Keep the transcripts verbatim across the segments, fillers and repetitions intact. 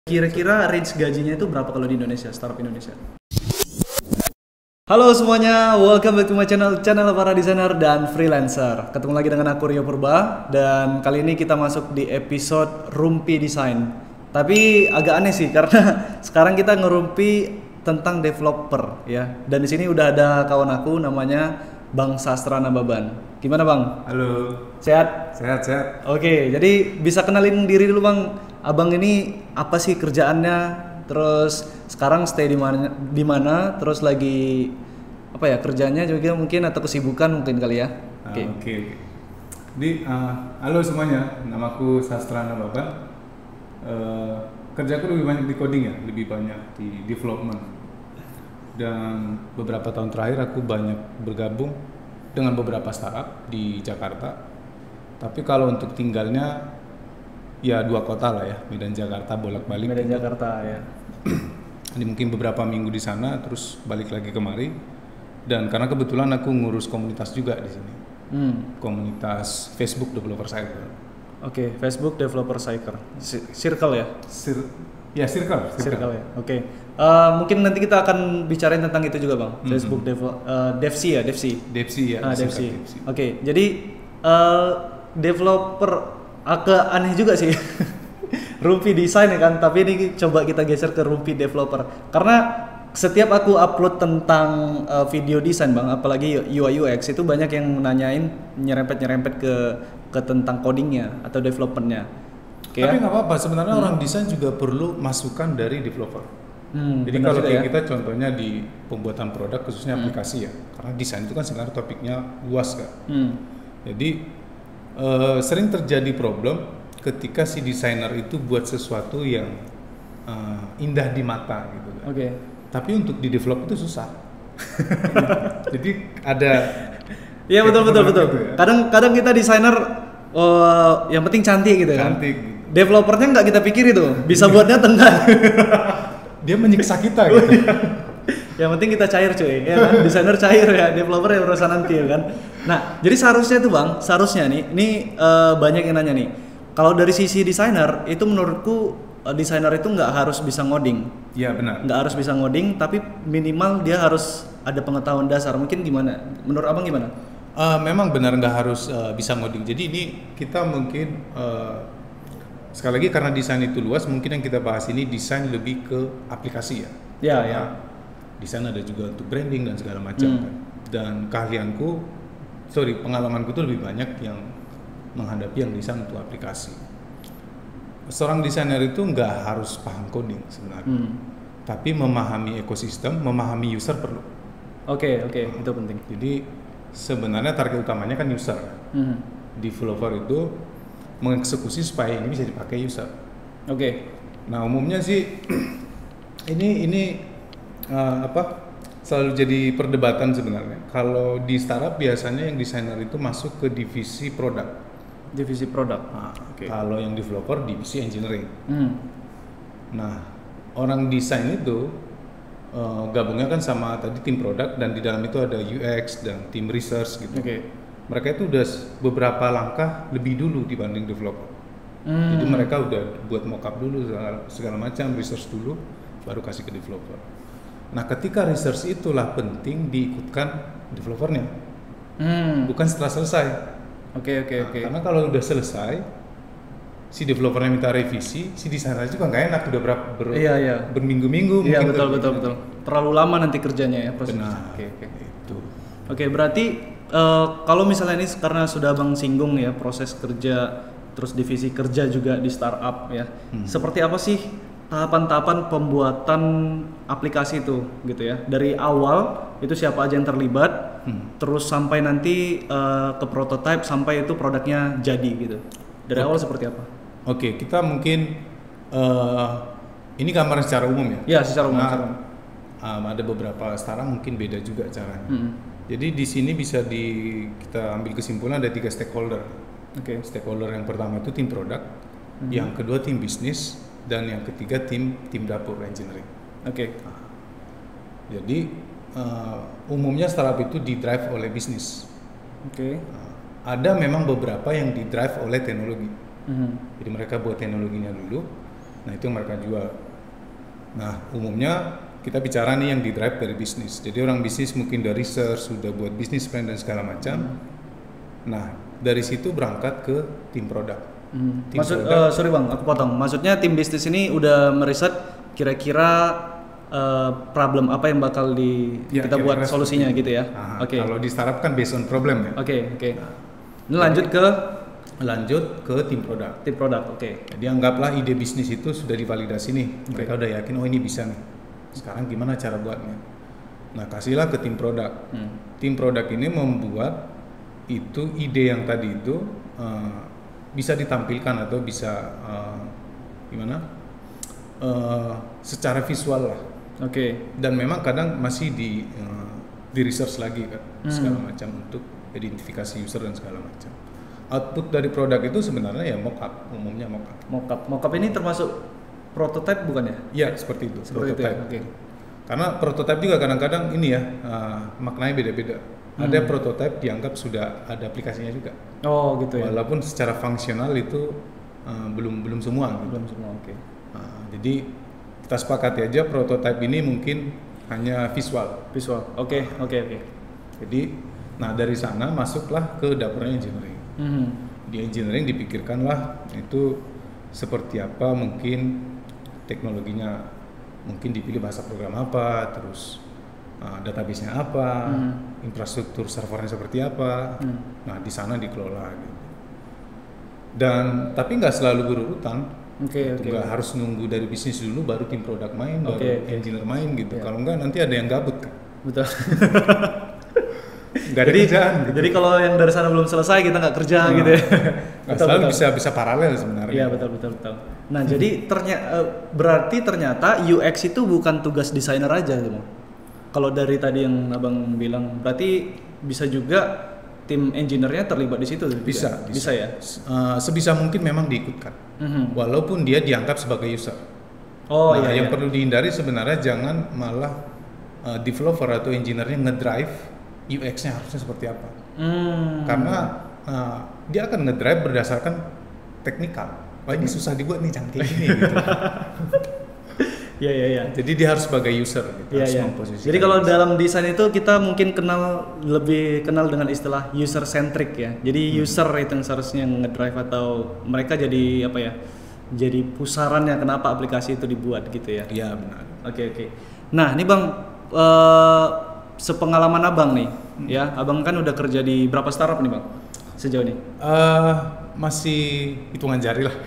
Kira-kira range gajinya itu berapa kalau di Indonesia, startup Indonesia? Halo semuanya, welcome back to my channel, channel para desainer dan freelancer. Ketemu lagi dengan aku Rio Purba, dan kali ini kita masuk di episode Rumpi Design. Tapi agak aneh sih, karena sekarang kita ngerumpi tentang developer ya. Dan di sini udah ada kawan aku namanya Bang Sastra Nababan. Gimana Bang? Halo. Sehat? Sehat, sehat. Oke, jadi bisa kenalin diri dulu Bang. Abang ini apa sih kerjaannya? Terus sekarang stay di mana? Di mana? Terus lagi apa ya kerjanya juga mungkin atau kesibukan mungkin kali ya? Oke. Uh, Oke. Okay, okay. Di uh, halo semuanya, namaku Sastra Nababan. Uh, kerjaku lebih banyak di coding ya, lebih banyak di development. Dan beberapa tahun terakhir aku banyak bergabung dengan beberapa startup di Jakarta. Tapi kalau untuk tinggalnya ya dua kota lah ya, Medan Jakarta bolak-balik. Medan Jakarta ya. Ini mungkin beberapa minggu di sana, terus balik lagi kemari. Dan karena kebetulan aku ngurus komunitas juga di sini, hmm. komunitas Facebook Developer Cycle. Oke, okay, Facebook Developer Cycle, Circle ya? Sir ya Circle. Circle, Circle ya. Oke. Okay. Uh, mungkin nanti kita akan bicarain tentang itu juga bang. Mm-hmm. Facebook Dev uh, Devsi ya, Devsi. Devsi ya. Ah, Devsi. Oke, okay. Jadi uh, developer agak aneh juga sih. Rumpi desain ya kan, tapi ini coba kita geser ke Rumpi developer. Karena setiap aku upload tentang uh, video desain bang, apalagi U I U X itu banyak yang nanyain nyerempet-nyerempet ke ke tentang codingnya atau developmentnya. Okay, tapi nggak ya? Apa-apa, sebenarnya hmm. orang desain juga perlu masukan dari developer. Hmm, Jadi kalau kayak ya? Kita contohnya di pembuatan produk khususnya hmm. aplikasi ya, karena desain itu kan sebenarnya topiknya luas kan. Hmm. Jadi uh, sering terjadi problem ketika si desainer itu buat sesuatu yang uh, indah di mata gitu kan. Oke. Okay. Tapi untuk di develop itu susah. Jadi ada. Iya betul betul betul. Gitu ya. Kadang kadang kita desainer uh, yang penting cantik gitu kan. Cantik. Gitu. Developernya nggak kita pikir itu bisa buatnya tengah. Dia menyiksa kita gitu. Yang penting kita cair cuy, ya kan? Desainer cair ya, developer yang urusan nanti ya kan. Nah, jadi seharusnya tuh bang, seharusnya nih, ini uh, banyak yang nanya nih. Kalau dari sisi desainer itu menurutku uh, desainer itu nggak harus bisa ngoding. Iya benar. Nggak harus bisa ngoding, tapi minimal dia harus ada pengetahuan dasar. Mungkin gimana? Menurut abang gimana? Uh, memang benar nggak harus uh, bisa ngoding. Jadi ini kita mungkin uh, sekali lagi karena desain itu luas, mungkin yang kita bahas ini desain lebih ke aplikasi ya. Ya ya. Desain ada juga untuk branding dan segala macam. Hmm. Kan. Dan keahlianku, sorry pengalamanku tuh lebih banyak yang menghadapi yang desain untuk aplikasi. Seorang desainer itu nggak harus paham coding sebenarnya, hmm. tapi memahami ekosistem, memahami user perlu. Oke okay, oke okay. Itu penting. Jadi sebenarnya target utamanya kan user. Hmm. Developer itu mengeksekusi supaya ini bisa dipakai user. Oke. Okay. Nah umumnya sih ini ini uh, apa selalu jadi perdebatan sebenarnya. Kalau di startup biasanya yang desainer itu masuk ke divisi produk. Divisi produk. Nah, okay. Kalau yang developer divisi engineering. Hmm. Nah orang desain itu uh, gabungnya kan sama tadi tim produk dan di dalam itu ada U X dan tim research gitu. Okay. Mereka itu udah beberapa langkah lebih dulu dibanding developer. Hmm. Jadi mereka udah buat mockup dulu segala, segala macam, research dulu, baru kasih ke developer. Nah ketika research itulah penting diikutkan developernya, hmm. bukan setelah selesai. Oke okay, oke okay, nah, oke. Okay. Karena kalau udah selesai, si developernya minta revisi, si desainer juga nggak enak udah berapa ber, iya, iya. berminggu-minggu. Iya betul betul betul. Terlalu lama nanti kerjanya ya proses. Benar. Oke okay, oke. Okay. Itu. Oke okay, berarti uh, kalau misalnya ini karena sudah bang singgung ya proses kerja, terus divisi kerja juga di startup ya. Hmm. Seperti apa sih tahapan-tahapan pembuatan aplikasi itu gitu ya? Dari awal itu siapa aja yang terlibat, hmm. terus sampai nanti uh, ke prototype sampai itu produknya jadi gitu. Dari okay. awal seperti apa? Oke, okay, kita mungkin uh, ini gambaran secara umum ya. Ya, secara umum. Nah, um, ada beberapa startup mungkin beda juga caranya. Hmm. Jadi di sini bisa di kita ambil kesimpulan ada tiga stakeholder. Oke. Okay. Stakeholder yang pertama itu tim produk, hmm. yang kedua tim bisnis, dan yang ketiga tim tim dapur engineering. Oke. Okay. Nah, jadi uh, umumnya startup itu di drive oleh bisnis. Oke. Okay. Nah, ada memang beberapa yang di drive oleh teknologi. Mm-hmm. Jadi mereka buat teknologinya dulu, Nah itu yang mereka jual. Nah umumnya kita bicara nih yang di drive dari bisnis. Jadi orang bisnis mungkin dari research, sudah buat bisnis plan dan segala macam. Hmm. Nah dari situ berangkat ke tim produk. Hmm. Tim Maksud, produk. Uh, sorry bang, aku potong. Maksudnya tim bisnis ini udah meriset kira-kira uh, problem apa yang bakal di ya, kita buat solusinya gitu ya. Oke. Okay. Kalau di startup kan based on problem ya. Oke okay, oke. Okay. Nah, ini lanjut ke lanjut ke tim produk. Tim produk, oke. Okay. Jadi anggaplah ide bisnis itu sudah divalidasi nih. Okay. Mereka udah yakin oh ini bisa nih. Sekarang gimana cara buatnya? Nah kasihlah ke tim produk. Hmm. Tim produk ini membuat itu ide yang tadi itu uh, bisa ditampilkan atau bisa uh, gimana? Uh, secara visual lah. Oke. Okay. Dan memang kadang masih di uh, di research lagi kan hmm. segala macam untuk identifikasi user dan segala macam. Output dari produk itu sebenarnya ya mockup, umumnya mockup. Mockup, mockup ini termasuk prototype bukan ya? Iya seperti itu. Seperti prototype. Itu ya? Okay. Karena prototype juga kadang-kadang ini ya uh, maknanya beda-beda. Hmm. Ada prototype dianggap sudah ada aplikasinya juga. Oh gitu ya. Walaupun secara fungsional itu uh, belum belum semua. Gitu. Belum semua, oke. Okay. Uh, jadi kita sepakati aja prototype ini mungkin hanya visual. Visual, oke okay, oke okay, oke. Okay. Jadi, nah dari sana masuklah ke dapurnya engineering. Mm-hmm. Di engineering dipikirkanlah itu seperti apa mungkin teknologinya, mungkin dipilih bahasa program apa, terus uh, database-nya apa, mm-hmm. infrastruktur servernya seperti apa. Mm. Nah di sana dikelola. Gitu. Dan tapi nggak selalu berurutan. Oke, okay, oke. Okay. Harus nunggu dari bisnis dulu, baru tim produk main, okay, baru okay. engineer main gitu. Yeah. Kalau enggak nanti ada yang gabut kan. Betul. Gak ada jadi, kerjaan gitu. Jadi kalau yang dari sana belum selesai kita nggak kerja nah, gitu ya. Betul, selalu betul. bisa bisa paralel sebenarnya. Iya betul betul betul. Nah jadi ternyata berarti ternyata U X itu bukan tugas desainer aja gitu. Kalau dari tadi yang abang bilang berarti bisa juga tim engineer-nya terlibat di situ. Bisa, bisa, bisa ya. Uh, sebisa mungkin memang diikutkan. Mm-hmm. Walaupun dia dianggap sebagai user. Oh nah, iya. Yang iya. perlu dihindari sebenarnya jangan malah uh, developer atau engineer-nya ngedrive U X-nya harusnya seperti apa. Hmm. Karena uh, dia akan ngedrive berdasarkan teknikal. Wah ini susah dibuat nih, cantik ini gitu. Iya iya iya. Jadi dia harus sebagai user gitu. Iya iya. Jadi kalau user. Dalam desain itu kita mungkin kenal lebih kenal dengan istilah user centric ya. Jadi hmm. user itu yang seharusnya ngedrive atau mereka jadi apa ya? Jadi pusarannya kenapa aplikasi itu dibuat gitu ya. Iya benar. Oke oke. Nah, ini Bang uh, sepengalaman Abang nih hmm. ya. Abang kan udah kerja di berapa startup nih Bang? Sejauh ini? Uh, masih hitungan jari lah.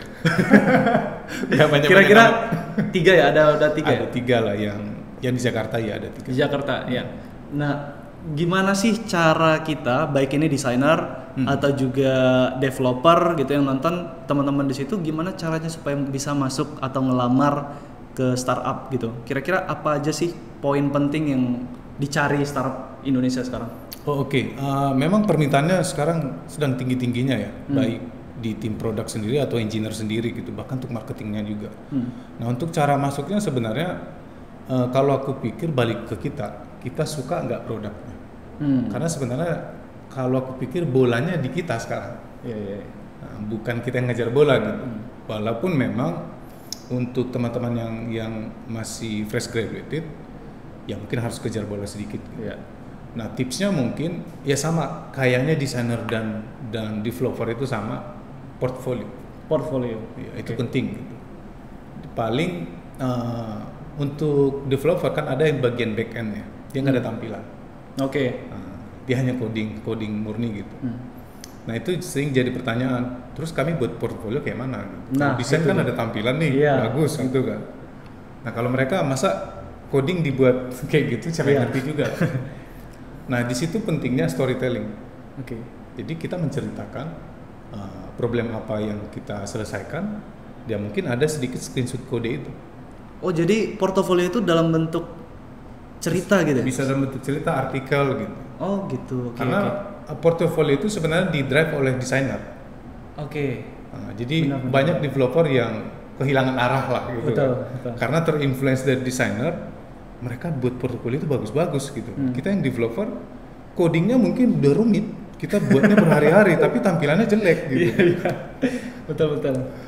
Ya, banyak kira-kira tiga ya, ada ada tiga. Ada ya? tiga lah yang yang di Jakarta ya ada tiga. Di Jakarta ya. Nah, gimana sih cara kita baik ini desainer hmm. atau juga developer gitu yang nonton teman-teman di situ gimana caranya supaya bisa masuk atau ngelamar ke startup gitu? Kira-kira apa aja sih poin penting yang dicari startup Indonesia sekarang? Oh, oke, okay. uh, memang permintaannya sekarang sedang tinggi-tingginya ya, hmm. baik di tim produk sendiri atau engineer sendiri gitu, bahkan untuk marketingnya juga. Hmm. Nah untuk cara masuknya sebenarnya uh, kalau aku pikir balik ke kita, kita suka nggak produknya? Hmm. Karena sebenarnya kalau aku pikir bolanya di kita sekarang, yeah, yeah, yeah. Nah, bukan kita yang ngejar bola gitu. Hmm. Walaupun memang untuk teman-teman yang yang masih fresh graduated, ya mungkin harus kejar bola sedikit. Gitu. Yeah. Nah tipsnya mungkin ya sama, kayaknya desainer dan dan developer itu sama. Portfolio, portfolio, ya, itu okay. penting. Gitu. Paling uh, untuk developer kan ada yang bagian back end ya, dia nggak hmm. ada tampilan. Oke. Okay. Uh, dia hanya coding, coding murni gitu. Hmm. Nah itu sering jadi pertanyaan. Terus kami buat portfolio kayak mana? Gitu. Nah, desain kan ada tampilan nih, yeah. bagus gitu kan. Nah kalau mereka masa coding dibuat kayak gitu, siapa yang yeah. ngerti juga. Nah di situ pentingnya storytelling. Oke. Okay. Jadi kita menceritakan Uh, problem apa yang kita selesaikan, dia mungkin ada sedikit screenshot kode itu. Oh jadi portofolio itu dalam bentuk cerita gitu? Bisa dalam bentuk cerita, artikel gitu. Oh gitu. Okay, Karena okay. portofolio itu sebenarnya di drive oleh desainer. Oke. Okay. Nah, jadi benar, banyak benar. developer yang kehilangan arah lah gitu. Betul, kan. betul. Karena terinfluence dari desainer, mereka buat portofolio itu bagus-bagus gitu. Hmm. Kita yang developer, codingnya mungkin udah rumit. Kita buatnya berhari-hari tapi tampilannya jelek gitu. Iya, iya. Betul betul.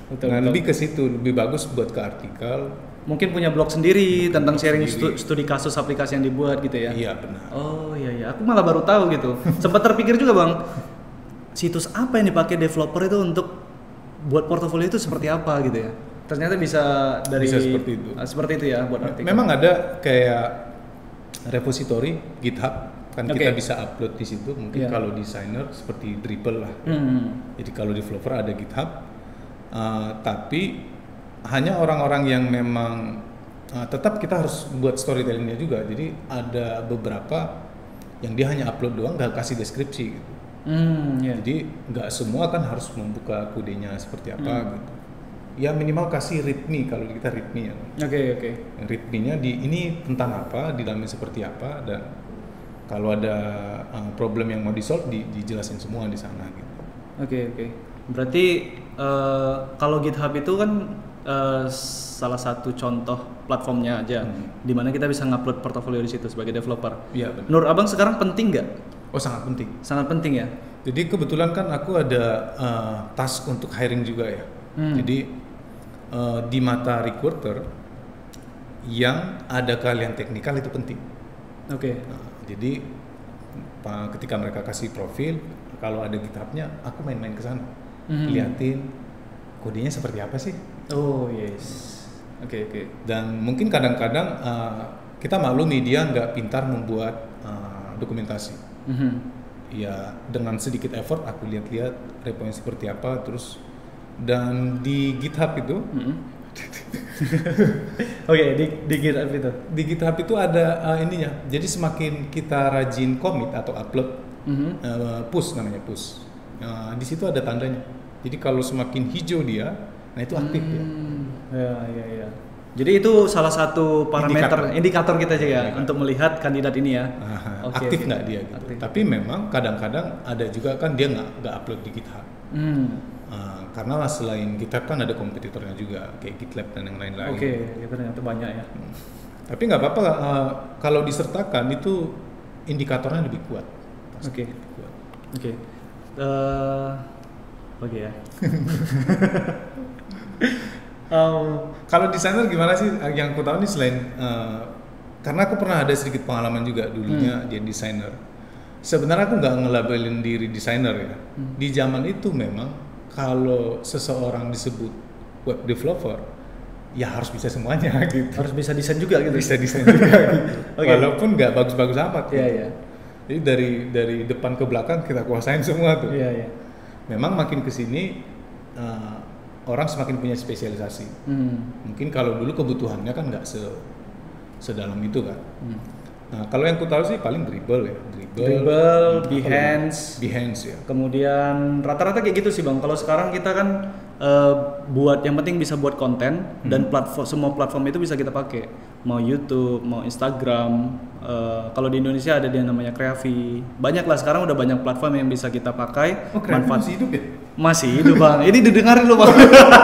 Betul, nah betul. lebih ke situ, lebih bagus buat ke artikel. Mungkin punya blog sendiri Mungkin tentang blog sharing sendiri. stu- studi kasus aplikasi yang dibuat gitu ya. Iya benar. Oh iya iya, aku malah baru tahu gitu. Sempat terpikir juga bang, situs apa yang dipakai developer itu untuk buat portofolio itu seperti apa gitu ya. Ternyata bisa dari Bisa seperti itu. Ah, seperti itu ya buat artikel. Memang ada kayak repository GitHub kan, Oke. kita bisa upload di situ. Mungkin Iya. kalau desainer seperti Drupal lah. Hmm. Jadi kalau developer ada GitHub, uh, tapi hanya orang-orang yang memang uh, tetap kita harus buat storytellingnya juga. Jadi ada beberapa yang dia hanya upload doang, nggak kasih deskripsi gitu. Hmm, iya. Jadi nggak semua kan harus membuka kodenya seperti apa Hmm. gitu. Ya minimal kasih readme, kalau kita readme ya. Oke oke. Readme-nya di ini tentang apa, di dalamnya seperti apa, dan kalau ada uh, problem yang mau di-solve di, dijelasin semua di sana gitu. Oke oke. Berarti eh, kalau GitHub itu kan eh, salah satu contoh platformnya aja, Hmm. di mana kita bisa ngupload portofolio di situ sebagai developer. Iya benar. Menurut abang sekarang penting nggak? Oh sangat penting. Sangat penting ya. Jadi kebetulan kan aku ada uh, task untuk hiring juga ya. Hmm. Jadi uh, di mata recruiter yang ada keahlian teknikal itu penting. Oke. Nah, jadi pa- ketika mereka kasih profil, kalau ada GitHub-nya, aku main-main ke sana, Hmm. liatin kodenya seperti apa sih. Oh yes. Oke oke. Dan mungkin kadang-kadang uh, kita maklumi dia nggak pintar membuat uh, dokumentasi. Mhm. Ya dengan sedikit effort aku lihat-lihat reponya seperti apa, terus dan di GitHub itu Mhm. Oke di di GitHub itu. di GitHub itu ada uh, ininya. Jadi semakin kita rajin commit atau upload, Mhm. uh, push namanya push. Uh, di situ ada tandanya. Jadi kalau semakin hijau dia, nah itu aktif ya. Hmm, ya ya ya. Jadi itu salah satu parameter indikator, kita juga ya Indikator. untuk melihat kandidat ini ya. Aha, Oke, aktif oke. nggak dia gitu. Aktif. Tapi memang kadang-kadang ada juga kan dia nggak nggak upload di GitHub. Hmm. Uh, karena selain GitHub kan ada kompetitornya juga kayak GitLab dan yang lain-lain. Oke, itu ternyata banyak ya. Tapi nggak apa-apa uh, kalau disertakan itu indikatornya lebih kuat. Pasti Oke. lebih kuat. Oke. Eh, Oke ya. Um, Kalau desainer gimana sih? Yang aku tahu nih selain uh, karena aku pernah ada sedikit pengalaman juga dulunya dia desainer. Sebenarnya aku nggak ngelabelin diri desainer ya. Hmm. Di zaman itu memang kalau seseorang disebut web developer, ya harus bisa semuanya gitu. harus bisa desain juga gitu. Bisa desain juga gitu. Oke. Walaupun nggak bagus-bagus amat. Iya gitu. iya. Jadi dari dari depan ke belakang kita kuasain semua tuh. Iya iya. Memang makin kesini uh, orang semakin punya spesialisasi. Hmm. Mungkin kalau dulu kebutuhannya kan nggak se sedalam itu kan. Hmm. Nah kalau yang ku tahu sih paling Dribble ya, Dribble, Dribble, hmm, Behance. apa lagi? Behance ya. Kemudian rata-rata kayak gitu sih bang. Kalau sekarang kita kan eh, buat yang penting bisa buat konten dan platform semua platform itu bisa kita pakai. Mau YouTube, mau Instagram. eh, kalau di Indonesia ada yang namanya Kreavi. Banyak lah sekarang udah banyak platform yang bisa kita pakai. Oh keren, masih hidup ya? Masih hidup bang. Ini didengarin lu bang.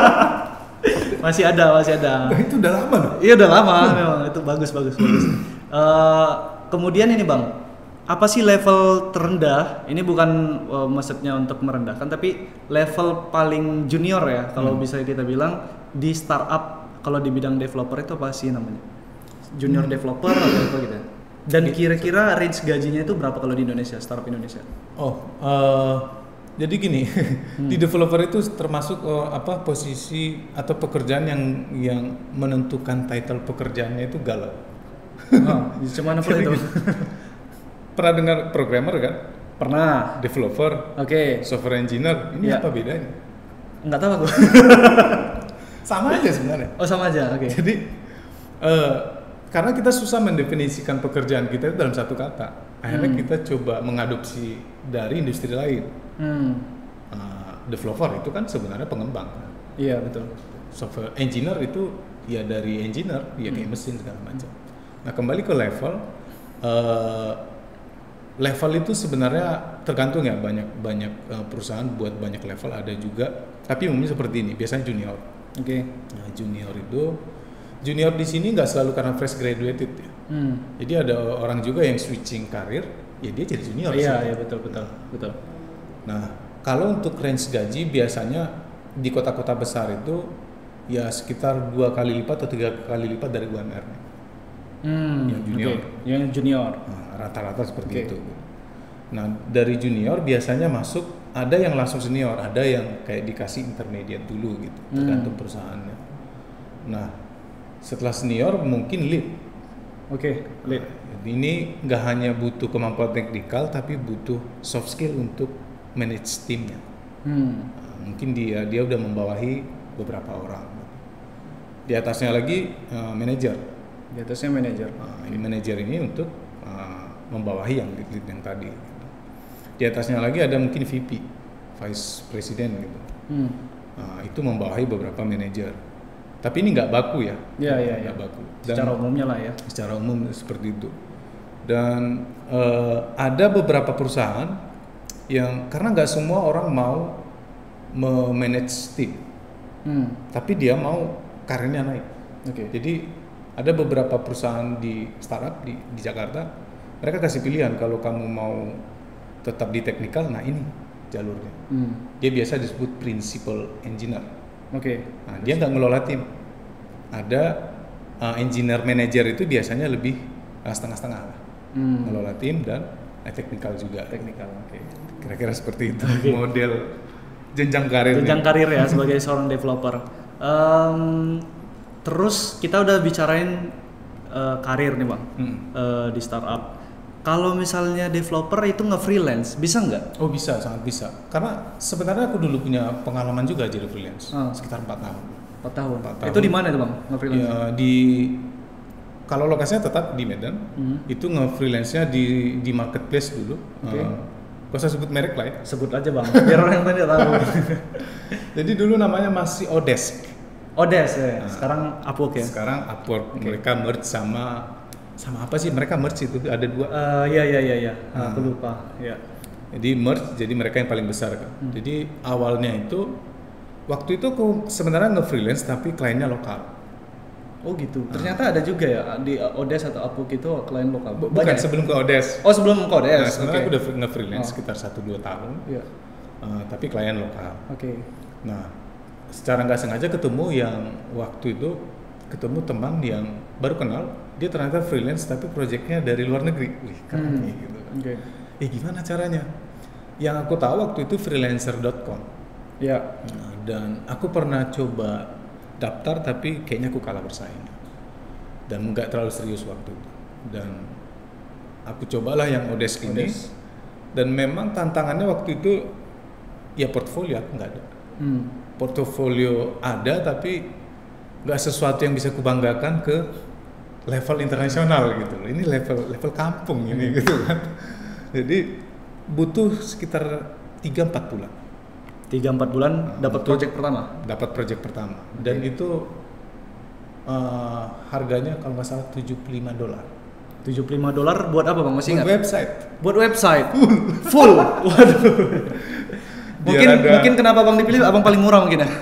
Masih ada, masih ada. Nah, itu udah lama loh. Iya udah lama memang itu bagus bagus bagus. Eh, kemudian ini bang, apa sih level terendah? Ini bukan eh, maksudnya untuk merendahkan, tapi level paling junior ya kalau bisa kita bilang di startup kalau di bidang developer itu apa sih namanya? Junior developer atau apa gitu? Dan kira-kira range gajinya itu berapa kalau di Indonesia, startup Indonesia? Oh, eh, jadi gini, di developer itu termasuk eh, apa posisi atau pekerjaan yang yang menentukan title pekerjaannya itu galau. Oh, cuman apa Jadi itu? gini, pernah dengar programmer kan? Pernah. Developer, Oke. software engineer, ini Ya. apa bedanya? Nggak tahu aku. Sama aja sebenarnya. Oh sama aja, oke. Jadi eh, karena kita susah mendefinisikan pekerjaan kita itu dalam satu kata, akhirnya Hmm. kita coba mengadopsi dari industri lain. Hmm. Eh, developer itu kan sebenarnya pengembang, kan? Iya betul. Software engineer itu ya dari engineer, ya kayak mesin segala macam. Nah kembali ke level, eh, level itu sebenarnya tergantung ya, banyak banyak eh, perusahaan buat banyak level ada juga, tapi umumnya seperti ini, biasanya junior. Oke. Nah, junior itu junior di sini nggak selalu karena fresh graduated ya. Hmm. Jadi ada orang juga yang switching karir, ya dia jadi junior. Iya, sih. iya betul betul betul. Nah, kalau untuk range gaji biasanya di kota-kota besar itu ya sekitar dua kali lipat atau tiga kali lipat dari U M R-nya. Hmm, yang junior. Okay. Yang junior. Nah, rata-rata seperti Okay. itu. Nah, dari junior biasanya masuk, ada yang langsung senior, ada yang kayak dikasih intermediate dulu gitu, tergantung Hmm. perusahaannya. Nah, setelah senior mungkin lead. Oke, okay. Lead. Nah, ini nggak hanya butuh kemampuan teknikal, tapi butuh soft skill untuk manage timnya. Hmm. Nah, mungkin dia dia udah membawahi beberapa orang. Di atasnya lagi uh, manajer. Di atasnya manajer. Nah, ini manajer ini untuk uh, membawahi yang lead-lead yang tadi. Di atasnya lagi ada mungkin V P, Vice President gitu. Hmm. Nah, itu membawahi beberapa manajer. Tapi ini nggak baku ya. Iya, iya, iya. Nggak baku. Dan Secara umumnya lah ya. secara umum seperti itu. Dan uh, ada beberapa perusahaan yang karena nggak semua orang mau memanage tim, Hmm. tapi dia mau karirnya naik. Oke. Okay. Jadi ada beberapa perusahaan di startup di, di Jakarta, mereka kasih pilihan kalau kamu mau tetap di teknikal, nah ini jalurnya. Hmm. Dia biasa disebut principal engineer. Oke. Okay. Nah, dia nggak ngelola tim. Ada uh, engineer manager itu biasanya lebih uh, setengah-setengah lah, Hmm. ngelola tim dan uh, teknikal juga. Teknikal. Oke. Okay. Kira-kira seperti itu Okay. model jenjang karir. Jenjang karir ya sebagai seorang developer. Um, terus kita udah bicarain uh, karir nih bang, Hmm. uh, di startup. Kalau misalnya developer itu nge-freelance, bisa nggak? Oh bisa, sangat bisa. Karena sebenarnya aku dulu punya pengalaman juga jadi freelance, Ah. sekitar empat tahun. empat tahun. Empat tahun. Itu di mana itu bang? Nge-freelance? Ya, di kalau lokasinya tetap di Medan, Hmm. itu nge-freelance-nya di di marketplace dulu. Oke. Uh, gak usah sebut merek lah ya. Sebut aja bang, biar orang yang tadi tahu. Jadi dulu namanya masih Odesk. Odes ya, Nah, sekarang Upwork ya. Sekarang Upwork. Oke. Mereka merge sama sama apa sih? Mereka merge itu ada dua. Uh, ya ya ya ya, Ah. aku lupa. Ya. Jadi merge, jadi mereka yang paling besar kan. Hmm. Jadi awalnya itu waktu itu aku sebenarnya nge-freelance tapi kliennya lokal. Oh gitu. Ternyata ada juga ya di Odes atau Upwork itu klien lokal. Bu- Banyak Bukan ya? sebelum ke Odes. Oh sebelum ke Odes. Nah, sebenarnya Oke. aku udah nge-freelance Oh. sekitar satu dua tahun, Iya. uh, tapi klien lokal. Oke. Nah, secara nggak sengaja ketemu yang waktu itu ketemu teman yang baru kenal, dia ternyata freelance tapi proyeknya dari luar negeri. Wih, keren Hmm. nih gitu kan. Oke. Eh gimana caranya? Yang aku tahu waktu itu freelancer dot com. Ya. Nah, dan aku pernah coba daftar tapi kayaknya aku kalah bersaing. Dan nggak terlalu serius waktu itu. Dan aku cobalah yang Odesk ini. Odes. Dan memang tantangannya waktu itu ya portfolio aku nggak ada. Hmm. Portofolio ada tapi nggak sesuatu yang bisa kubanggakan ke level internasional gitu loh. Ini level level kampung ini Hmm. gitu kan. Jadi butuh sekitar tiga empat bulan Tiga empat bulan Nah, dapat untuk- project pertama. dapat project pertama. Dan Oke. itu uh, harganya kalau nggak salah tujuh puluh lima dolar. tujuh puluh lima dolar buat apa bang? Masih Buat ingat? website. Buat website. Full. Waduh. Biar Mungkin ada- mungkin kenapa bang dipilih abang paling murah mungkin ya.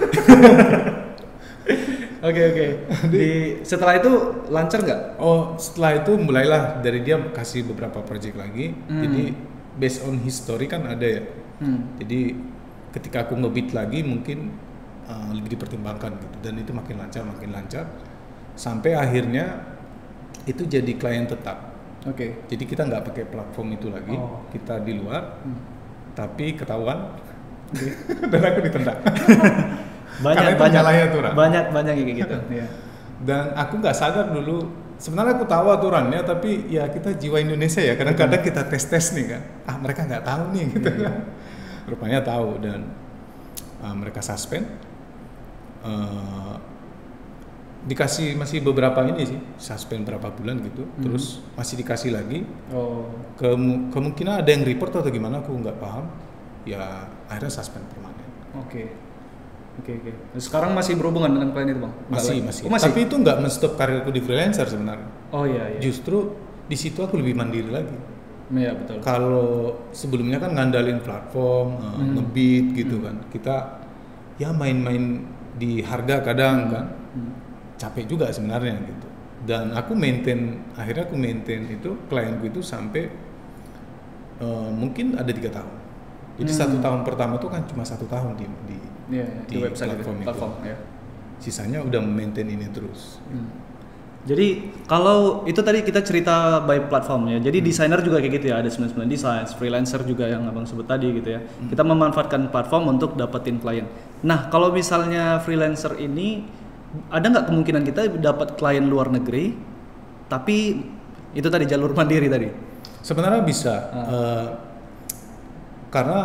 Oke oke. Di setelah itu lancar nggak? Oh, setelah itu mulailah dari dia kasih beberapa project lagi. Hmm. Jadi based on history kan ada ya. Hmm. Jadi ketika aku ngebit lagi mungkin uh, lebih dipertimbangkan gitu, dan itu makin lancar makin lancar sampai akhirnya itu jadi klien tetap. Oke. Jadi kita nggak pakai platform itu lagi, Oh. kita di luar, Hmm. tapi ketahuan dan aku ditendang. Banyak Karena itu banyak nyalahin aturan. banyak banyak kayak gitu. Iya. Dan aku nggak sadar dulu. Sebenarnya aku tahu aturannya, tapi ya kita jiwa Indonesia ya. Kadang-kadang kita tes-tes nih kan. Ah mereka nggak tahu nih gitu Iya. kan. Rupanya tahu dan uh, mereka suspend. Uh, dikasih masih beberapa ini sih, suspend berapa bulan gitu. Hmm. Terus masih dikasih lagi. Oh. Kemu- kemungkinan ada yang report atau gimana aku nggak paham. Ya akhirnya suspend permanen. Oke. Oke oke. Sekarang masih berhubungan dengan klien itu bang? Nggak Masih lagi? masih. Oh, masih. Tapi itu nggak men-stop karirku di freelancer sebenarnya. Oh iya iya. Justru di situ aku lebih mandiri lagi. Iya betul. Kalau sebelumnya kan ngandalin platform, uh, Hmm. nge-beat gitu Hmm. kan. Kita ya main-main di harga kadang kan. Hmm. Capek juga sebenarnya gitu. Dan aku maintain, akhirnya aku maintain itu klienku itu sampai uh, mungkin ada tiga tahun. Jadi Hmm. satu tahun pertama itu kan cuma satu tahun di, di yeah, yeah, di, di website platform itu. Platform, ya. Sisanya udah maintain ini terus. Hmm. Jadi kalau itu tadi kita cerita by platform ya. Jadi hmm. desainer juga kayak gitu ya, ada sembilan puluh sembilan design, freelancer juga yang Abang sebut tadi gitu ya. Hmm. Kita memanfaatkan platform untuk dapetin klien. Nah, kalau misalnya freelancer ini ada nggak kemungkinan kita dapat klien luar negeri tapi itu tadi jalur mandiri tadi? Sebenarnya bisa. Ah. Uh, karena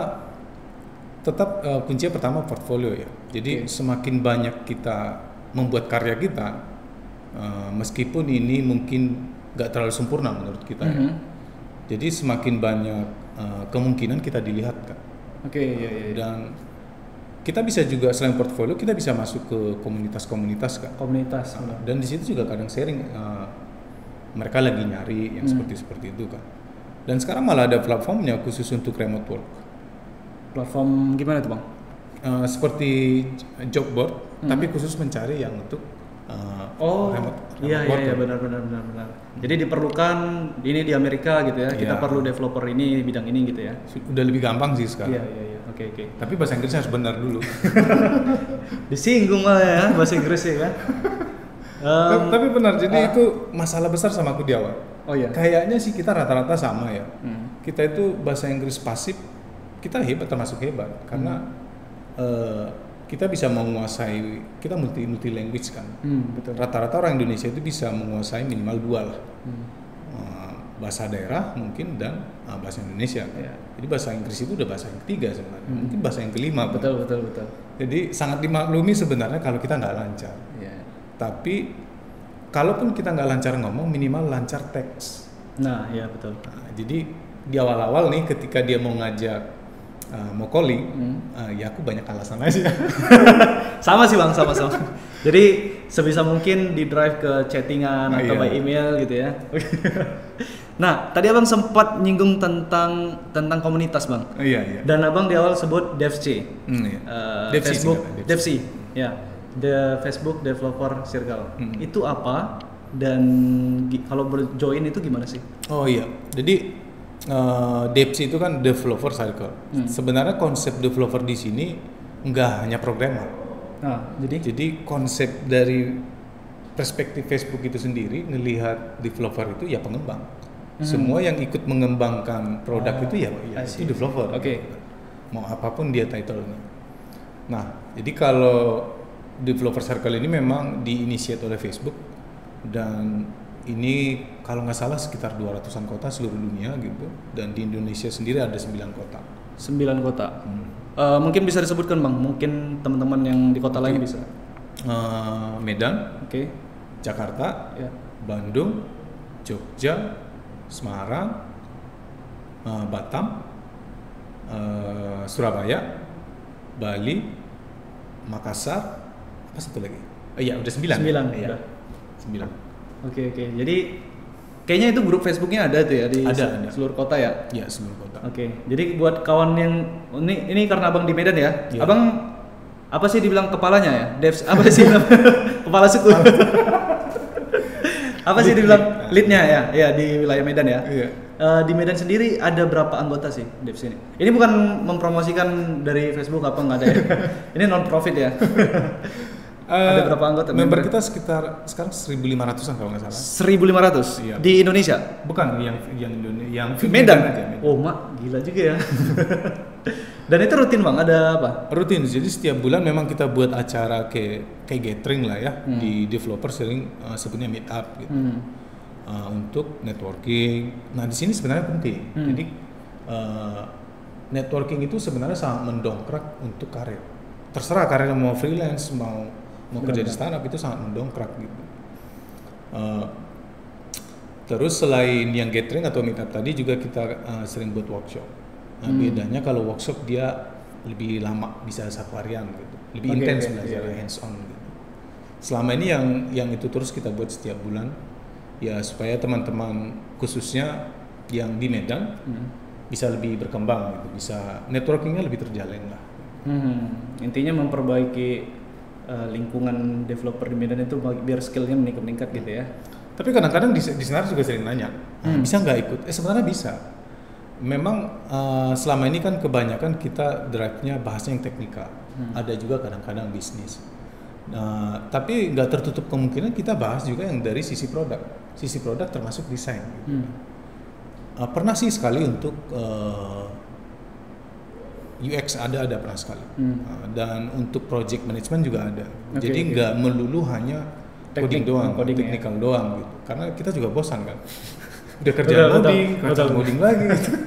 tetap uh, kuncinya pertama portfolio ya. Jadi okay. semakin banyak kita membuat karya kita, Uh, meskipun ini mungkin nggak terlalu sempurna menurut kita mm-hmm. ya. Jadi semakin banyak uh, kemungkinan kita dilihat kan. Oke, okay, iya, iya. Dan kita bisa juga selain portfolio kita bisa masuk ke komunitas-komunitas kan. Komunitas. Uh, dan di situ juga kadang sharing uh, mereka lagi nyari yang mm. seperti seperti itu kan. Dan sekarang malah ada platformnya khusus untuk remote work. Platform gimana tuh bang? Uh, seperti job board mm. tapi khusus mencari yang untuk Uh, oh iya iya, iya benar benar benar benar. Jadi diperlukan ini di Amerika gitu ya. Kita yeah. perlu developer ini bidang ini gitu ya. Udah lebih gampang sih sekarang. Iya iya iya. Oke oke. Tapi bahasa Inggrisnya harus benar dulu. Disinggung lah ya bahasa Inggris ya kan. Um, tapi benar. Jadi uh, itu masalah besar sama aku di awal. Oh iya. Kayaknya sih kita rata-rata sama ya. Hmm. Kita itu bahasa Inggris pasif kita hebat termasuk hebat karena hmm. uh, kita bisa menguasai, kita multi multi language kan. Hmm, betul. Rata-rata orang Indonesia itu bisa menguasai minimal dua lah. Hmm. Uh, bahasa daerah mungkin dan uh, bahasa Indonesia kan. Yeah. Jadi bahasa Inggris itu udah bahasa yang ketiga sebenarnya. Hmm. Mungkin bahasa yang kelima. Betul kan? betul betul. Jadi sangat dimaklumi sebenarnya kalau kita nggak lancar. Yeah. Tapi kalaupun kita nggak lancar ngomong, minimal lancar teks. Nah, ya betul. Nah, jadi di awal-awal nih ketika dia mau ngajak Uh, mau calling, hmm. uh, ya aku banyak alasan aja. Sama sih bang, sama-sama. Jadi sebisa mungkin di drive ke chattingan atau iya. by email gitu ya. Nah, tadi abang sempat nyinggung tentang tentang komunitas bang. Oh, iya iya. Dan abang di awal sebut DevC, hmm, iya. uh, Dev Facebook, DevC, ya, the Facebook Developer Circle. Hmm. Itu apa? Dan kalau berjoin itu gimana sih? Oh iya, jadi Uh, DevC itu kan developer circle. Hmm. Sebenarnya konsep developer di sini nggak hanya programmer. Nah, jadi jadi konsep dari perspektif Facebook itu sendiri ngelihat developer itu ya pengembang. Hmm. Semua yang ikut mengembangkan produk oh, itu ya, ya itu developer. Oke. Okay. Mau apapun dia title-nya. Nah, jadi kalau developer circle ini memang diinisiat oleh Facebook dan ini kalau nggak salah sekitar dua ratusan kota seluruh dunia gitu, dan di Indonesia sendiri ada sembilan kota. sembilan kota. Hmm. Uh, mungkin bisa disebutkan bang, mungkin teman-teman yang di kota okay. lain bisa. Uh, Medan, okay. Jakarta, yeah. Bandung, Jogja, Semarang, uh, Batam, uh, Surabaya, Bali, Makassar, apa satu lagi? Oh iya udah sembilan. Sembilan, ya. Sembilan. Oke oke, jadi kayaknya itu grup Facebooknya ada tuh ya di ada, se- ada. seluruh kota ya? Iya seluruh kota. Oke, jadi buat kawan yang ini ini karena abang di Medan ya, ya. Abang apa sih dibilang kepalanya ya? Devs apa sih kepala suku? Apa sih dibilang leadnya ya? Ya di wilayah Medan ya. Iya. Uh, di Medan sendiri ada berapa anggota sih Devs ini? Ini bukan mempromosikan dari Facebook apa nggak ada ya? Ini non profit ya. Uh, ada berapa anggota? Member kita sekitar sekarang seribu lima ratusan kalau nggak salah. seribu lima ratus Iya. Di Indonesia? Bukan yang yang Indonesia, yang Medan. aja, Medan. Oh mak, gila juga ya. Dan itu rutin bang, ada apa? Rutin, jadi setiap bulan memang kita buat acara kayak kayak gathering lah ya hmm. di developer sering uh, sebutnya meet up gitu hmm. uh, untuk networking. Nah di sini sebenarnya penting. Hmm. Jadi uh, networking itu sebenarnya sangat mendongkrak untuk karir. Terserah karir mau freelance mau mau kerja di startup itu sangat mendongkrak gitu. Uh, terus selain yang gathering atau meetup tadi juga kita uh, sering buat workshop. Nah, hmm. bedanya kalau workshop dia lebih lama, bisa satu harian gitu, lebih okay, intens okay, belajar yeah. hands on gitu. Selama ini yang yang itu terus kita buat setiap bulan ya supaya teman-teman khususnya yang di Medan hmm. bisa lebih berkembang gitu, bisa networkingnya lebih terjalin lah. Hmm. Intinya memperbaiki Uh, lingkungan developer di Medan itu biar skillnya meningkat-meningkat gitu ya. Tapi kadang-kadang di, di sana juga sering nanya, hmm. bisa nggak ikut? Eh sebenarnya bisa. Memang uh, selama ini kan kebanyakan kita drive-nya bahasnya yang teknikal. hmm. ada juga kadang-kadang bisnis. Nah, tapi nggak tertutup kemungkinan kita bahas juga yang dari sisi produk, sisi produk termasuk desain. Gitu. Hmm. Uh, pernah sih sekali untuk uh, U X ada ada pernah sekali, hmm. uh, dan untuk project management juga ada. Okay, jadi nggak okay. melulu hanya coding doang, coding technical ya. doang gitu. Karena kita juga bosan kan. Udah kerja coding, kerja coding lagi.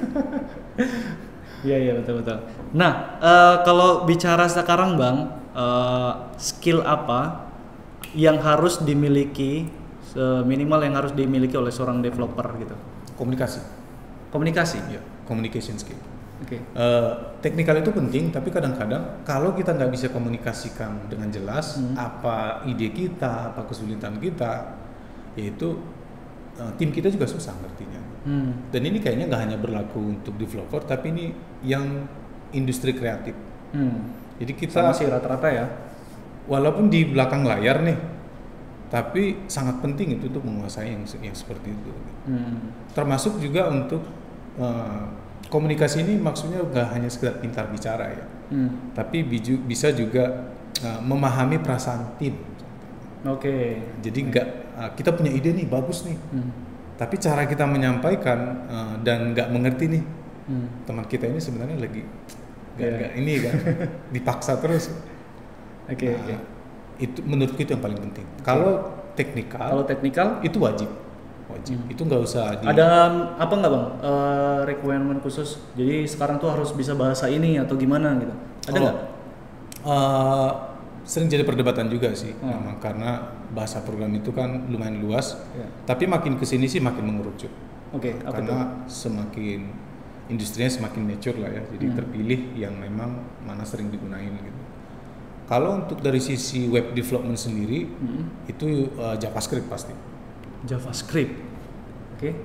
Iya iya betul betul. Nah uh, kalau bicara sekarang Bang, uh, skill apa yang harus dimiliki, minimal yang harus dimiliki oleh seorang developer gitu? Komunikasi. Komunikasi. Ya, communication skill. Oke. Okay. Uh, teknikal itu penting, tapi kadang-kadang kalau kita nggak bisa komunikasikan dengan jelas hmm. apa ide kita, apa kesulitan kita, yaitu uh, tim kita juga susah ngertinya. Hmm. Dan ini kayaknya nggak hanya berlaku untuk developer, tapi ini yang industri kreatif. Hmm. Jadi kita masih rata-rata ya. Walaupun di belakang layar nih, tapi sangat penting itu untuk menguasai yang yang seperti itu. Hmm. Termasuk juga untuk uh, komunikasi ini maksudnya nggak hanya sekedar pintar bicara ya, hmm. tapi biju, bisa juga uh, memahami perasaan tim. Oke. Okay. Jadi nggak uh, kita punya ide nih bagus nih, hmm. tapi cara kita menyampaikan uh, dan nggak mengerti nih hmm. teman kita ini sebenarnya lagi nggak yeah. ini kan dipaksa terus. Oke. Okay, nah, okay. Itu menurutku itu yang paling penting. Okay. Kalau teknikal, kalau teknikal itu wajib. Wajib. Hmm. Itu nggak usah di... Ada apa nggak Bang uh, requirement khusus? Jadi sekarang tuh harus bisa bahasa ini atau gimana gitu? Ada nggak? Oh, uh, sering jadi perdebatan juga sih, hmm. memang karena bahasa program itu kan lumayan luas, yeah. tapi makin kesini sih makin mengerucut. Oke. Okay, karena itu? Semakin industrinya semakin mature lah ya, jadi hmm. terpilih yang memang mana sering digunain gitu. Kalau untuk dari sisi web development sendiri, hmm. itu uh, JavaScript pasti. JavaScript, oke. Okay.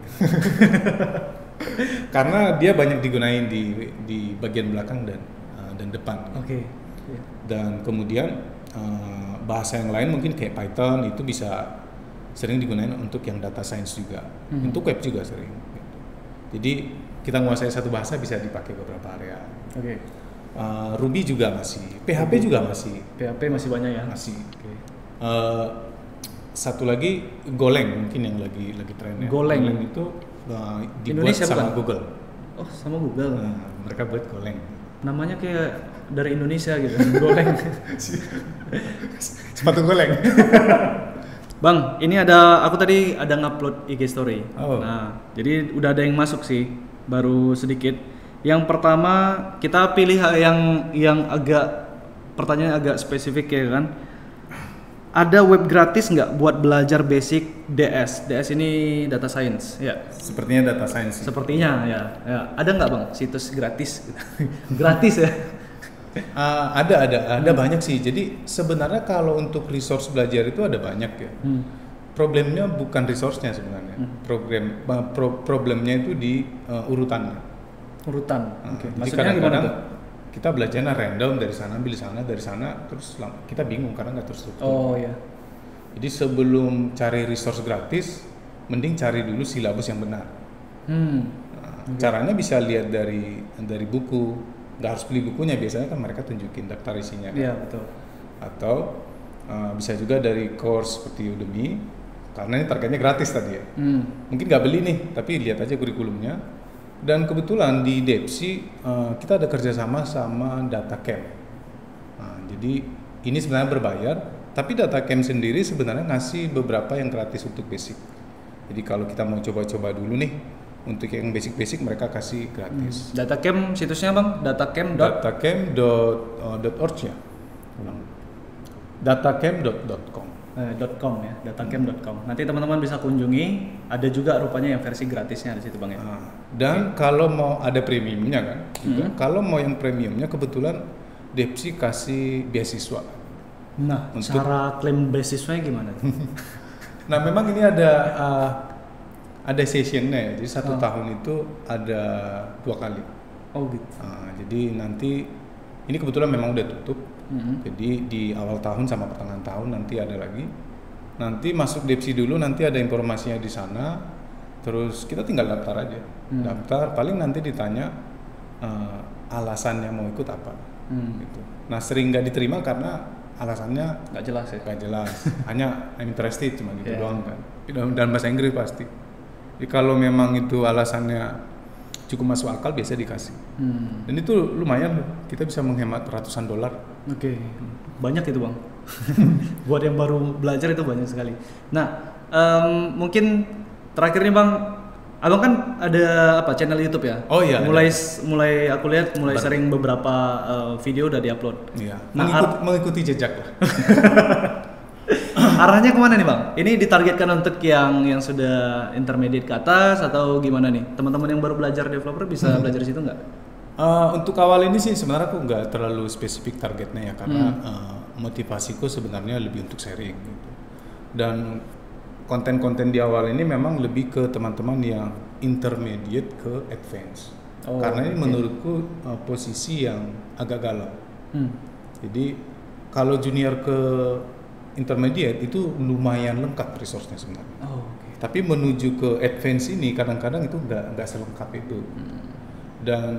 Karena dia banyak digunain di di bagian belakang dan uh, dan depan. Oke. Okay. Yeah. Dan kemudian uh, bahasa yang lain mungkin kayak Python itu bisa sering digunain untuk yang data science juga, mm-hmm. untuk web juga sering. Jadi kita menguasai satu bahasa bisa dipakai beberapa area. Oke. Okay. Uh, Ruby juga masih, P H P Ruby. juga masih. P H P masih banyak ya. Masih. Okay. Uh, Satu lagi Golang mungkin yang lagi lagi trennya. Golang, Golang itu uh, dibuat Indonesia sama bukan? Google. Oh, sama Google. Nah, mereka buat Golang. Namanya kayak dari Indonesia gitu. Golang. Sepatu Golang. Bang, ini ada aku tadi ada ngupload I G story. Oh. Nah, jadi udah ada yang masuk sih, baru sedikit. Yang pertama kita pilih yang yang agak pertanyaan agak spesifik ya kan. Ada web gratis nggak buat belajar basic D S? D S ini data science, ya. Sepertinya data science. Sepertinya ya. ya. Ada nggak Bang situs gratis? Gratis ya? Uh, ada ada ada hmm. banyak sih. Jadi sebenarnya kalau untuk resource belajar itu ada banyak ya. Hmm. Problemnya bukan resource-nya sebenarnya. Hmm. Program pro, problemnya itu di uh, urutannya. Urutan. Uh, Oke. Okay. Maksudnya gimana tuh? Kita belajarnya random dari sana ambil sana dari sana terus kita bingung karena nggak terstruktur. Oh ya. Jadi sebelum cari resource gratis, mending cari dulu silabus yang benar. Hmm. Nah, okay. Caranya bisa lihat dari dari buku, nggak harus beli bukunya, biasanya kan mereka tunjukin daftar isinya. Iya kan? Betul. Atau uh, bisa juga dari course seperti Udemy, karena ini targetnya gratis tadi ya. Hmm. Mungkin nggak beli nih, tapi lihat aja kurikulumnya. Dan kebetulan di Depsi uh, kita ada kerjasama sama DataCamp. Nah, jadi ini sebenarnya berbayar, tapi DataCamp sendiri sebenarnya ngasih beberapa yang gratis untuk basic. Jadi kalau kita mau coba-coba dulu nih, untuk yang basic-basic mereka kasih gratis. Hmm. DataCamp situsnya Bang? datacamp. datacamp dot org ya. Ulang. datacamp dot com. Eh, .com ya, datacamp dot com. Nanti teman-teman bisa kunjungi, ada juga rupanya yang versi gratisnya di situ Bang ya. Nah, dan okay. kalau mau ada premiumnya kan, juga. Hmm. Kalau mau yang premiumnya kebetulan Depsi kasih beasiswa. Nah, untuk... cara klaim beasiswanya gimana? Nah, memang ini ada uh, ada sessionnya, jadi satu oh. tahun itu ada dua kali. Oh gitu. Nah, jadi nanti ini kebetulan memang udah tutup. Mm-hmm. Jadi di awal tahun sama pertengahan tahun nanti ada lagi. Nanti masuk Depsi dulu, nanti ada informasinya di sana. Terus kita tinggal daftar aja. Mm. Daftar, paling nanti ditanya uh, alasannya mau ikut apa. Mm. Gitu. Nah sering nggak diterima karena alasannya nggak jelas ya. nggak jelas, hanya I'm interested cuma gitu Yeah. doang kan. Dalam, dalam bahasa Inggris pasti. Jadi kalau memang itu alasannya cukup masuk akal biasa dikasih. Hmm. Dan itu lumayan loh, kita bisa menghemat ratusan dolar. Oke, banyak itu bang. Buat yang baru belajar itu banyak sekali. Nah, um, mungkin terakhir nih bang, abang kan ada apa channel YouTube ya? Oh iya. Mulai ada. mulai aku lihat mulai Bar- sering beberapa uh, video udah diupload. Iya. Nah, Mengikut, ar- mengikuti jejak lah. arahnya kemana nih bang? Ini ditargetkan untuk yang yang sudah intermediate ke atas atau gimana nih? Teman-teman yang baru belajar developer bisa Hmm. belajar di situ nggak? Uh, untuk awal ini sih sebenarnya aku nggak terlalu spesifik targetnya ya karena Hmm. uh, motivasiku sebenarnya lebih untuk sharing gitu. Dan konten-konten di awal ini memang lebih ke teman-teman yang intermediate ke advance. Oh, Karena ini oke. menurutku uh, posisi yang agak galau. Hmm. Jadi kalau junior ke intermediate itu lumayan lengkap resource-nya sebenarnya. Oh, oke. Tapi menuju ke advance ini kadang-kadang itu nggak nggak selengkap itu. Hmm. Dan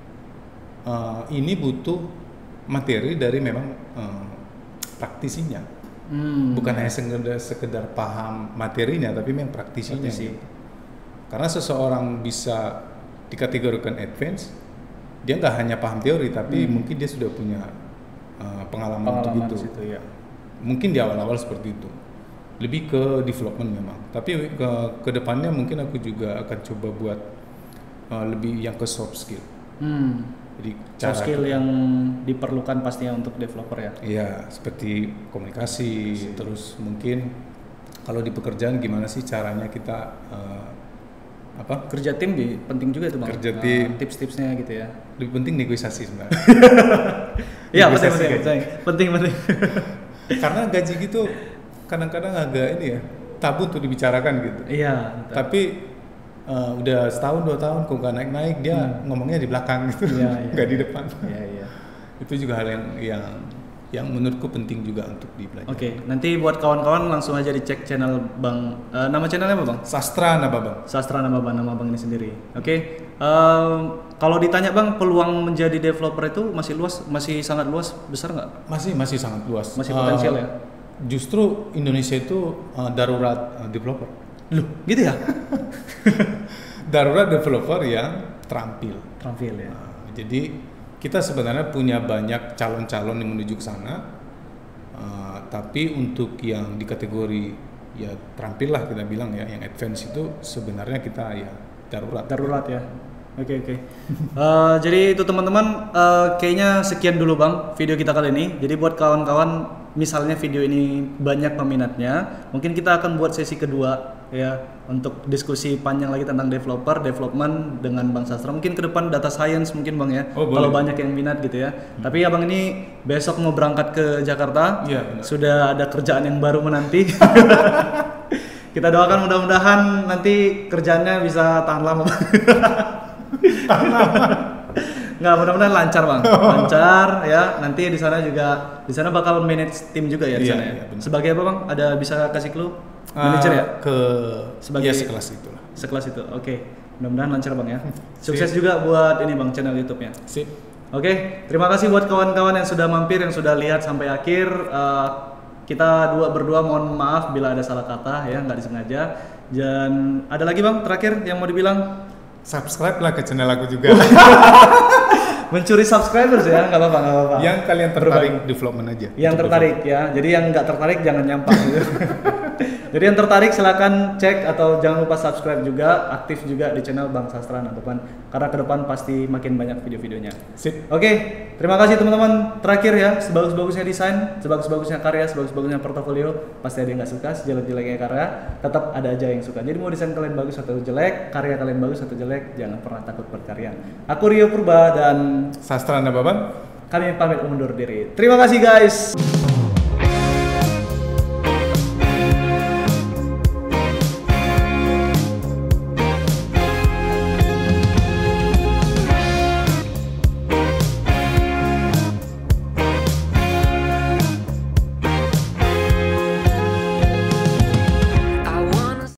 uh, ini butuh materi dari memang uh, praktisinya. Hmm. Bukan hanya sekedar, sekedar paham materinya, tapi memang praktisinya. Praktisi. Gitu. Karena seseorang bisa dikategorikan advance, dia nggak hanya paham teori, tapi Hmm. mungkin dia sudah punya uh, pengalaman, Pengalaman untuk di itu. situ ya. Mungkin di awal-awal seperti itu. Lebih ke development memang. Tapi ke kedepannya mungkin aku juga akan coba buat uh, lebih yang ke soft skill. Hmm. Jadi Soft cara skill kita- yang diperlukan pastinya untuk developer ya. Iya, seperti komunikasi, terus mungkin kalau di pekerjaan gimana sih caranya kita uh, apa? Kerja tim bi- penting juga itu bang. Kerja Nah, tim. tips-tipsnya gitu ya. Lebih penting negosiasi sebenarnya. Iya penting Negosiasi penting, gaji. penting penting penting. Karena gaji gitu kadang-kadang agak ini ya, tabu untuk dibicarakan gitu. Iya. betul. Tapi uh, udah setahun dua tahun kok nggak naik-naik, dia Hmm. ngomongnya di belakang gitu, Iya, iya. nggak di depan. Iya iya. Itu juga hal yang yang yang menurutku penting juga untuk dipelajari. Oke, nanti buat kawan-kawan langsung aja dicek channel bang. eh, nama channelnya apa bang? Sastra Nababang. Sastra nama bang, nama bang ini sendiri. Oke. Em, kalau ditanya bang, peluang menjadi developer itu masih luas, masih sangat luas, besar nggak? Masih masih sangat luas. Masih Uh, potensial ya? Justru Indonesia itu uh, darurat uh, developer. Loh, gitu ya? Darurat developer yang terampil. Terampil ya. Nah, jadi kita sebenarnya punya banyak calon-calon yang menuju ke sana. Uh, tapi untuk yang di kategori ya terampil lah kita bilang ya, yang advance itu sebenarnya kita ya darurat. Darurat ya. Oke oke. Eh, jadi itu teman-teman, eh, kayaknya sekian dulu bang video kita kali ini. Jadi buat kawan-kawan, misalnya video ini banyak peminatnya, mungkin kita akan buat sesi kedua ya untuk diskusi panjang lagi tentang developer, development dengan Bang Sastra. Mungkin ke depan data science mungkin bang ya. Oh, boleh. Kalau banyak yang minat gitu ya. Hmm. Tapi abang ini besok mau berangkat ke Jakarta. Iya, benar. Sudah ada kerjaan yang baru menanti. Kita doakan mudah-mudahan nanti kerjaannya bisa tahan lama. Nggak, mudah-mudahan lancar bang, lancar ya. Nanti di sana juga, di sana bakal manage tim juga ya di Iya, sana ya. iya, benar. Sebagai apa bang? Ada bisa kasih clue? Manager Uh, ya? Ke Sebagai- ya sekelas itulah. Sekelas itu. Oke, mudah-mudahan lancar bang ya. Sukses Sip. juga buat ini bang channel YouTube-nya. Sip. Oke, terima kasih buat kawan-kawan yang sudah mampir, yang sudah lihat sampai akhir. Uh, kita dua berdua mohon maaf bila ada salah kata ya, nggak disengaja. Dan ada lagi bang terakhir yang mau dibilang? Subscribe lah ke channel aku juga. Mencuri subscribers ya, nggak apa-apa, nggak apa-apa. Yang kalian tertarik development aja. Yang Untuk tertarik ya, jadi yang nggak tertarik jangan nyampah gitu. Jadi yang tertarik silakan cek atau jangan lupa subscribe juga, aktif juga di channel Bang Sastra nah depan, karena ke depan pasti makin banyak video-videonya. Sip. Oke, terima kasih teman-teman. Terakhir ya, sebagus-bagusnya desain, sebagus-bagusnya karya, sebagus-bagusnya portofolio, pasti ada yang nggak suka, sejelek-jeleknya karya, tetap ada aja yang suka. Jadi mau desain kalian bagus atau jelek, karya kalian bagus atau jelek, jangan pernah takut berkarya. Aku Rio Purba dan Sastra Nababang. kami pamit undur diri. Terima kasih guys.